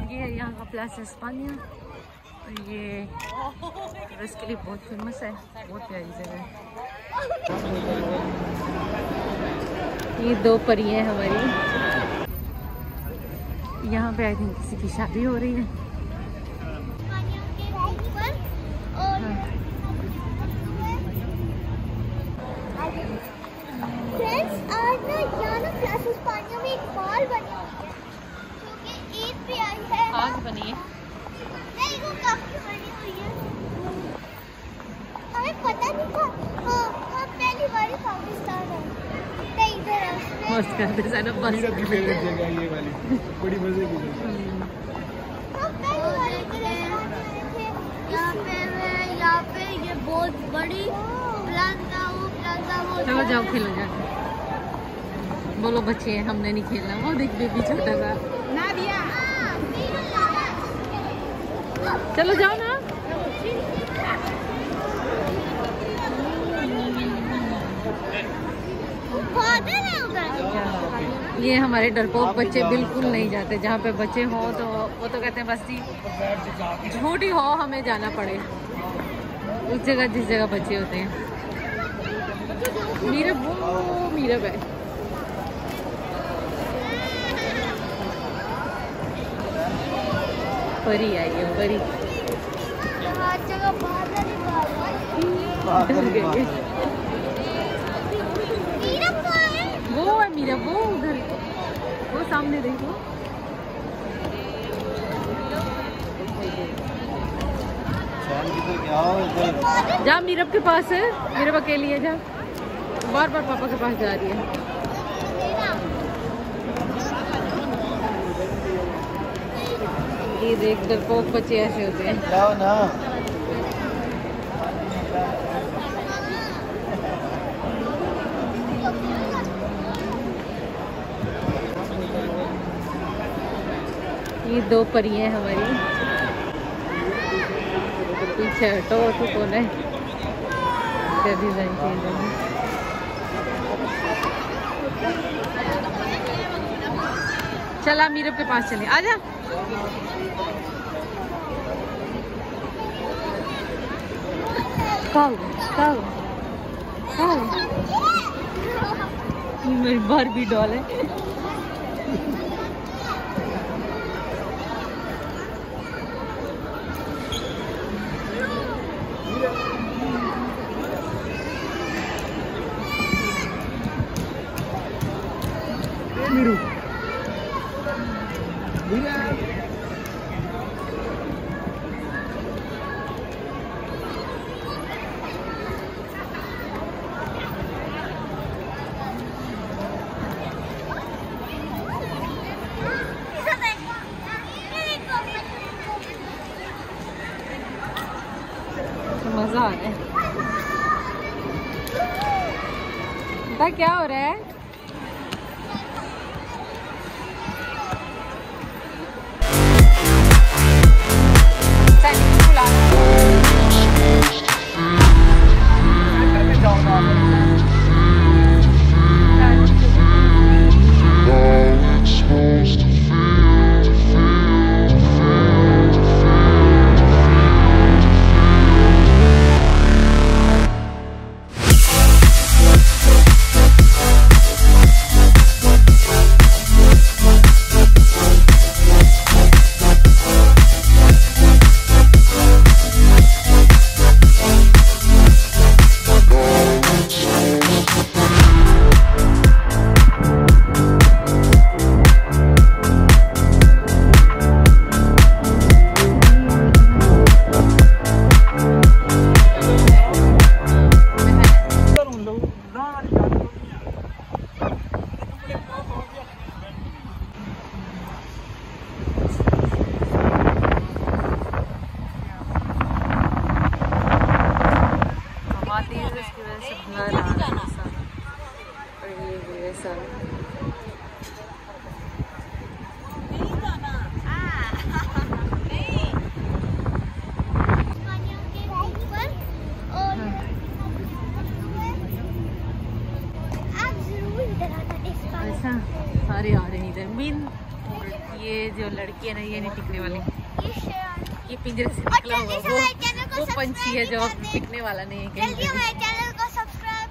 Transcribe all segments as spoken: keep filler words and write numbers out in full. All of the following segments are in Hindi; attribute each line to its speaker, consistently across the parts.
Speaker 1: ये है यहाँ का प्लाजा स्पानिया। ये इसके लिए बहुत फेमस है, बहुत प्यारी जगह है। ये दो परी हैं हमारी, यहाँ पे आई थिंक किसी की शादी हो रही है।
Speaker 2: फ्रेंड्स, आज ना यहाँ ना प्लाजा स्पानिया में एक मॉल बनी हुई है जो कि ईद पे आई है।
Speaker 1: आज बनी है?
Speaker 2: नहीं, वो काफी बनी हुई है, हमें पता नहीं था। हाँ, हाँ, पहली बार पाकिस्तान है, नहीं इधर है उसमें।
Speaker 1: मस्त करते सारा बस
Speaker 3: मेरा भी फेवरेट जगह है ये वाली, बड़ी मजे की जगह।
Speaker 2: हम पहली बार इधर आए थे। यहाँ पे है, यहाँ पे ये बहुत बड़ी प्लाजा वो प्लाजा वो।
Speaker 1: चलो जाओ खेलो जाके। बोलो बच्चे हमने नहीं खेलना। वो देख बेबी छोटा सा ना दिया। चलो जाओ ना। ये हमारे डरपोक बच्चे बिल्कुल नहीं जाते। जहाँ पे बच्चे हो तो वो तो कहते हैं बस जी झूठ ही हो हमें जाना पड़े उस जगह जिस जगह बच्चे होते हैं। मीरा वो मीरा है। परी आई है परी। वो है मीरा, वो उधर वो सामने देखो। जा मीरब के पास है, मीरब अकेली है। जा बार बार पापा के पास जा रही है। ये देख डरपोक बच्चे ऐसे होते हैं।
Speaker 3: जाओ ना। ये दो परी हैं हमारी। पीछे हटो तो कौन है? डिजाइन चेंज है। चला मीरब के पास चले, आजा। काऊ काऊ काऊ मेरी बारबी डॉल है। मीरू मजा आ रहा है। बता क्या हो रहा है?
Speaker 1: ये नहीं, ये नहीं टिकने वाली,
Speaker 2: ये शेर
Speaker 1: ये पिंजरे से निकला हुआ वो वो पंछी है जो टिकने वाला नहीं है कहीं
Speaker 2: जल्दी
Speaker 1: पे भी।
Speaker 2: हमारे चैनल को सब्सक्राइब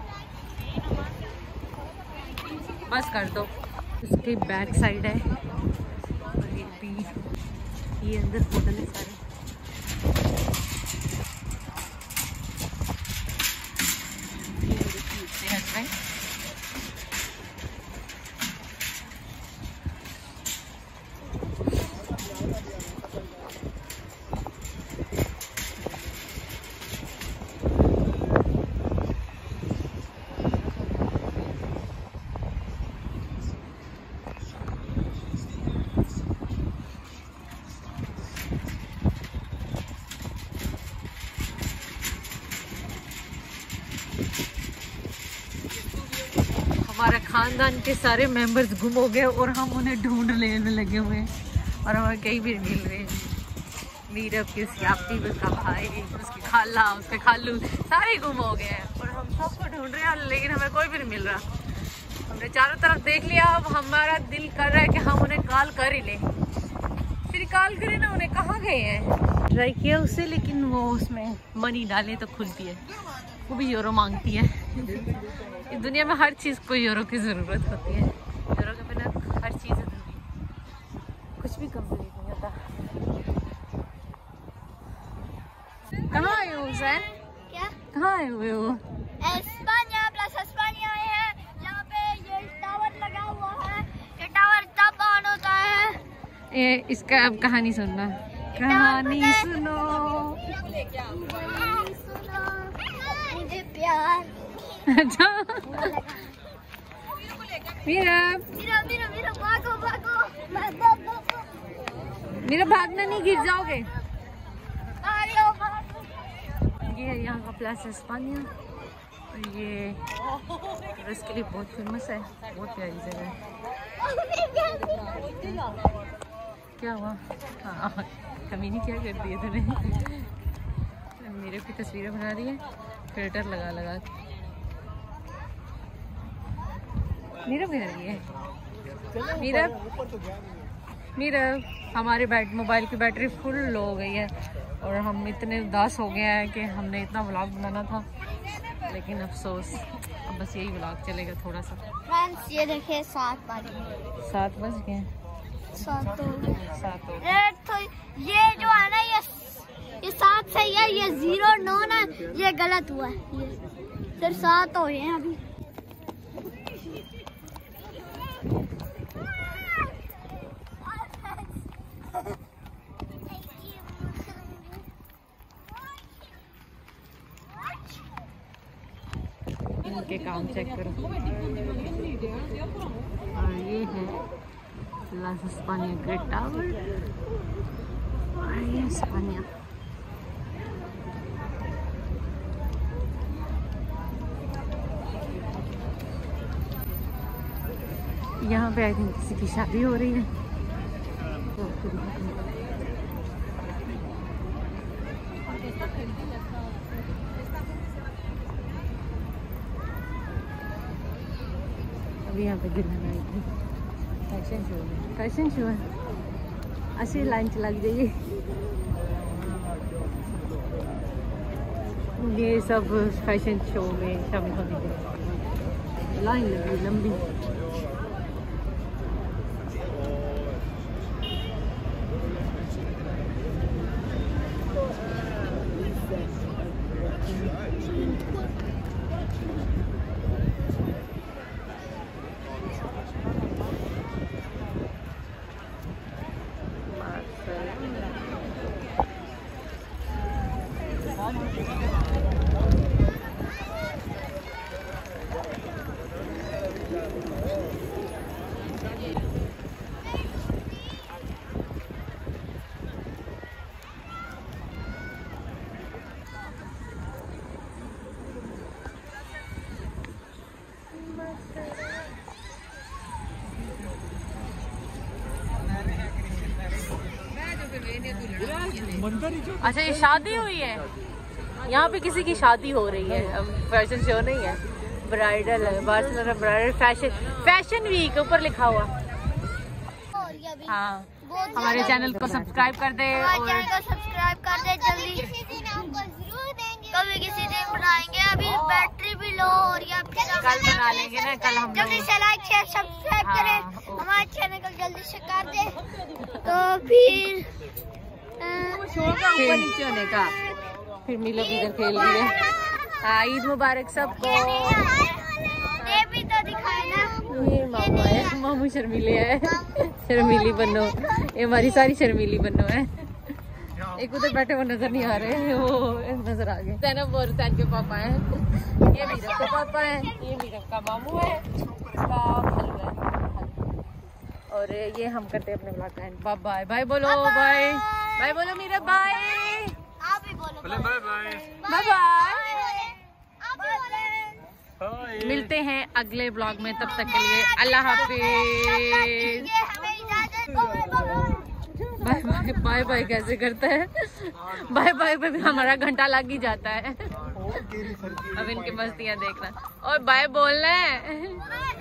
Speaker 1: बस कर दो। इसके बैक साइड है और ये भी, ये अंदर होटल है सारे। ये मेरे क्यूट हस्बैंड। हमारे खानदान के सारे मेंबर्स गुम हो गए और हम उन्हें ढूंढ लेने लगे हुए हैं और हमें कहीं भी नहीं मिल रहे। मीरब की, उसकी आपकी, उसका भाई, उसकी खाला, उसके खालू, सारे गुम हो गए हैं और हम सबको ढूंढ रहे हैं लेकिन हमें कोई भी नहीं मिल रहा। हमने चारों तरफ देख लिया, अब हमारा दिल कर रहा है कि हम उन्हें कॉल कर ही लें। फिर कॉल करें ना, उन्हें कहाँ गए हैं। ट्राई किया उसे लेकिन वो उसमें मनी डाले तो खुलती है, वो भी यूरो मांगती है। इस दुनिया में हर चीज़ को यूरो की ज़रूरत होती है, यूरो के बिना हर चीज़ अधूरी, कुछ भी कंप्लीट नहीं होता। कहाँ आए हो हुसैन?
Speaker 2: क्या?
Speaker 1: कहाँ आए हुए हो?
Speaker 2: एस्पानिया प्लस एस्पानिया है, जहाँ पे ये टावर लगा हुआ है। ये टावर तब ऑन होता है।
Speaker 1: ये इसका अब कहानी सुनना, कहानी सुनो।
Speaker 2: मुझे प्यार।
Speaker 1: अच्छा मेरा
Speaker 2: मेरा मेरा मेरा भागो भागो भागो
Speaker 1: मेरा भागना नहीं, गिर जाओगे।
Speaker 2: भागो भागो।
Speaker 1: ये है यहाँ का प्लाजा एस्पानिया और ये टूरिस्ट के लिए बहुत फेमस है, बहुत प्यारी जगह है। क्या हुआ? हाँ कमीनी क्या कर दी है तूने? मेरे की तस्वीरें बना रही है फिल्टर लगा लगा के। मीरब कह रही है, मीरब मीरब हमारे बैट मोबाइल की बैटरी फुल लो हो गई है और हम इतने उदास हो गए हैं कि हमने इतना व्लॉग बनाना था लेकिन अफसोस, अब बस यही व्लॉग चलेगा थोड़ा सा।
Speaker 2: फ्रेंड्स ये देखिए सात बजे
Speaker 1: सात बज गए,
Speaker 2: सात हो गए।
Speaker 1: सात हो
Speaker 2: रेड तो ये जो है ना, ये ये सात सही है, ये जीरो नौ ना, ये गलत हुआ है। ये सिर्फ सात हो गए हैं अभी।
Speaker 1: इनके काम चेक करो। और ये है लास एस्पानिया ग्रेट टावर और ये एस्पानिया। यहाँ पे आई थिंक किसी की शादी हो रही है। अभी यहाँ पे दुल्हन आई थी, फैशन शो है, फैशन शो है, ऐसे लाइन चला जाइए। ये सब फैशन शो में शामिल होने के लिए लाइन लगी लंबी। अच्छा ये शादी हुई है, यहाँ पे किसी की शादी हो रही है, अब फैशन शो नहीं है, ब्राइडल है, Barcelona bridal fashion fashion week ऊपर लिखा हुआ। हाँ हमारे चैनल को सब्सक्राइब कर दे
Speaker 2: हमारे
Speaker 1: और
Speaker 2: चैनल को सब्सक्राइब कर दे जल्दी। कभी किसी दिन बनाएंगे। अभी बैटरी भी लो और या फिर
Speaker 1: कल बना लेंगे ना, कल हम
Speaker 2: जल्दी
Speaker 1: लोग
Speaker 2: से लाइक शेयर सब्सक्राइब
Speaker 1: हाँ,
Speaker 2: करें
Speaker 1: ओके।
Speaker 2: हमारे चैनल को जल्दी से कर दे। तो फिर अ,
Speaker 1: ऊपर नीचे होने का। फिर मिलो इधर खेल रही है। हाँ, ईद मुबारक सबको।
Speaker 2: ये भी तो दिखाए ना।
Speaker 1: ये मामा है, मामू शर्मीले है। शर्मीली बनो, ये हमारी सारी शर्मीली बनो है। एक उधर बैठे वो नजर नहीं आ रहे, वो नजर आ गए। जैनब और सैन के पापा हैं, ये मीरब के पापा हैं, ये मीरब का मामू है, इसका भालू है। और ये हम करते हैं अपने ब्लॉग का एंड। बाय बाय बाय बोलो, बाय बाय बोलो मीरब, बाय
Speaker 2: आप भी बोलो
Speaker 4: बाय बाय
Speaker 1: बाय बाय।
Speaker 2: आप भी बोलो।
Speaker 1: मिलते हैं अगले ब्लॉग में, तब तक के लिए अल्लाह हाफिज।
Speaker 2: ये हमें इजाजत दो।
Speaker 1: बाय बाय बाय बाय कैसे करता है? बाय बाय पे भी हमारा घंटा लग ही जाता है। अब इनकी मस्तियाँ देखना और बाय बोलना है।